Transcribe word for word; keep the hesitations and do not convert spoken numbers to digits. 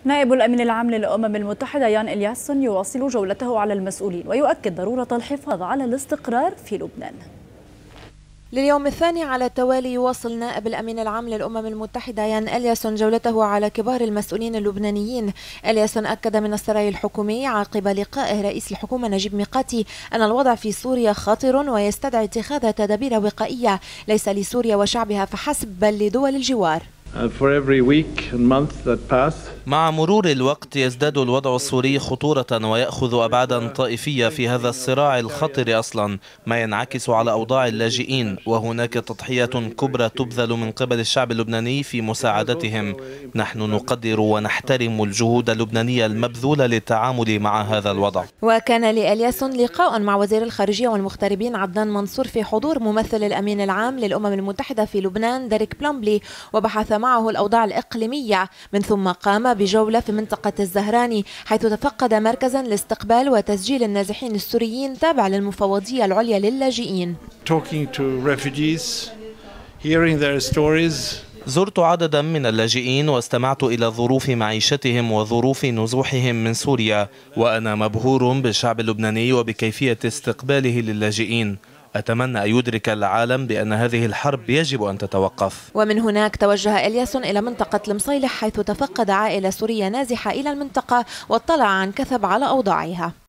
نائب الأمين العام للأمم المتحدة يان إلياسون يواصل جولته على المسؤولين ويؤكد ضرورة الحفاظ على الاستقرار في لبنان. لليوم الثاني على التوالي يواصل نائب الأمين العام للأمم المتحدة يان إلياسون جولته على كبار المسؤولين اللبنانيين. إلياسون أكد من السراي الحكومي عقب لقائه رئيس الحكومة نجيب ميقاتي أن الوضع في سوريا خطر ويستدعي اتخاذ تدابير وقائية ليس لسوريا وشعبها فحسب بل لدول الجوار. مع مرور الوقت يزداد الوضع السوري خطورة ويأخذ أبعادا طائفية في هذا الصراع الخطر أصلا، ما ينعكس على أوضاع اللاجئين، وهناك تضحيات كبرى تبذل من قبل الشعب اللبناني في مساعدتهم. نحن نقدر ونحترم الجهود اللبنانية المبذولة للتعامل مع هذا الوضع. وكان لإلياسون لقاء مع وزير الخارجية والمغتربين عدنان منصور في حضور ممثل الأمين العام للأمم المتحدة في لبنان ديريك بلومبلي، وبحث معه الأوضاع الإقليمية. من ثم قام بجولة في منطقة الزهراني حيث تفقد مركزا لاستقبال وتسجيل النازحين السوريين تابع للمفوضية العليا للاجئين. زرت عددا من اللاجئين واستمعت إلى ظروف معيشتهم وظروف نزوحهم من سوريا، وأنا مبهور بالشعب اللبناني وبكيفية استقباله للاجئين. أتمنى أن يدرك العالم بأن هذه الحرب يجب أن تتوقف. ومن هناك توجه إلياسون إلى منطقة المصيلح حيث تفقد عائلة سورية نازحة إلى المنطقة واطلع عن كثب على أوضاعها.